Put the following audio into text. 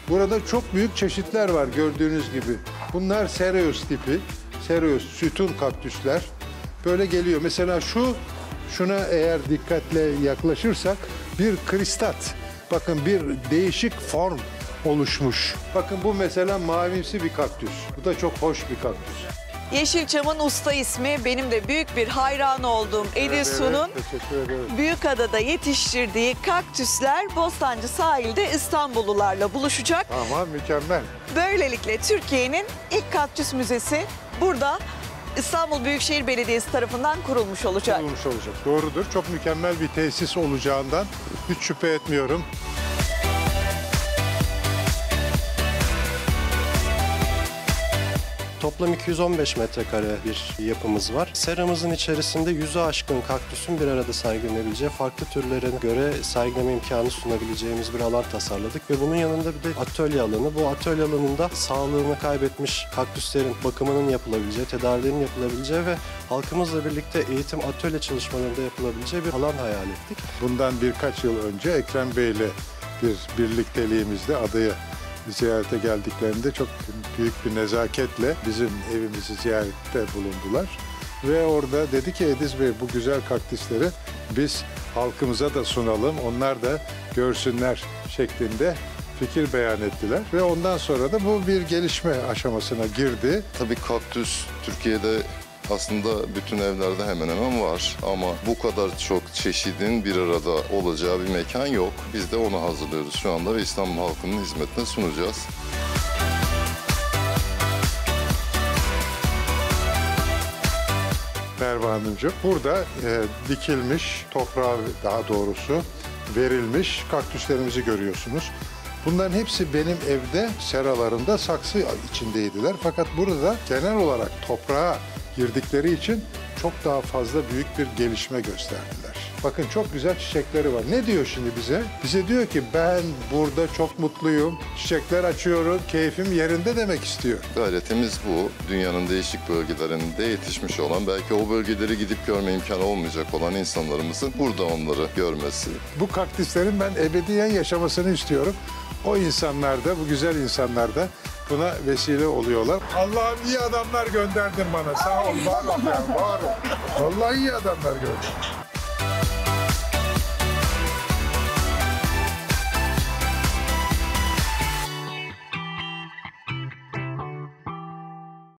Burada çok büyük çeşitler var gördüğünüz gibi. Bunlar Cereus tipi, Cereus sütun kaktüsler. Böyle geliyor. Mesela şuna eğer dikkatle yaklaşırsak bir kristat. Bakın bir değişik form oluşmuş. Bakın bu mesela mavimsi bir kaktüs. Bu da çok hoş bir kaktüs. Yeşilçam'ın usta ismi, benim de büyük bir hayranı olduğum Edisu'nun Büyükada'da yetiştirdiği kaktüsler Bostancı sahilde İstanbullularla buluşacak. Aman mükemmel. Böylelikle Türkiye'nin ilk kaktüs müzesi burada İstanbul Büyükşehir Belediyesi tarafından kurulmuş olacak. Kurulmuş olacak. Doğrudur. Çok mükemmel bir tesis olacağından hiç şüphe etmiyorum. Toplam 215 metrekare bir yapımız var. Seramızın içerisinde 100'ü aşkın kaktüsün bir arada sergilenebileceği, farklı türlere göre sergileme imkanı sunabileceğimiz bir alan tasarladık. Ve bunun yanında bir de atölye alanı. Bu atölye alanında sağlığını kaybetmiş kaktüslerin bakımının yapılabileceği, tedavilerinin yapılabileceği ve halkımızla birlikte eğitim atölye çalışmalarında yapılabileceği bir alan hayal ettik. Bundan birkaç yıl önce Ekrem Bey'le bir birlikteliğimizde adaya ziyarete geldiklerinde çok büyük bir nezaketle bizim evimizi ziyarette bulundular. Ve orada dedi ki Ediz Bey bu güzel kaktüsleri biz halkımıza da sunalım, onlar da görsünler şeklinde fikir beyan ettiler. Ve ondan sonra da bu bir gelişme aşamasına girdi. Tabii kaktüs Türkiye'de aslında bütün evlerde hemen hemen var ama bu kadar çok çeşidin bir arada olacağı bir mekan yok. Biz de onu hazırlıyoruz şu anda ve İstanbul halkının hizmetine sunacağız. Merve Hanımcığım, burada dikilmiş, toprağa daha doğrusu verilmiş kaktüslerimizi görüyorsunuz. Bunların hepsi benim evde seralarında saksı içindeydiler. Fakat burada genel olarak toprağa girdikleri için çok daha fazla büyük bir gelişme gösterdiler. Bakın çok güzel çiçekleri var. Ne diyor şimdi bize? Bize diyor ki ben burada çok mutluyum, çiçekler açıyorum, keyfim yerinde demek istiyor. Gayretimiz bu. Dünyanın değişik bölgelerinde yetişmiş olan, belki o bölgeleri gidip görme imkanı olmayacak olan insanlarımızın burada onları görmesi. Bu kaktüslerin ben ebediyen yaşamasını istiyorum. O insanlar da, bu güzel insanlar da buna vesile oluyorlar. Allah'ım iyi adamlar gönderdin bana. Sağ ol, var ol ya, var ol. Vallahi iyi adamlar gönderdin.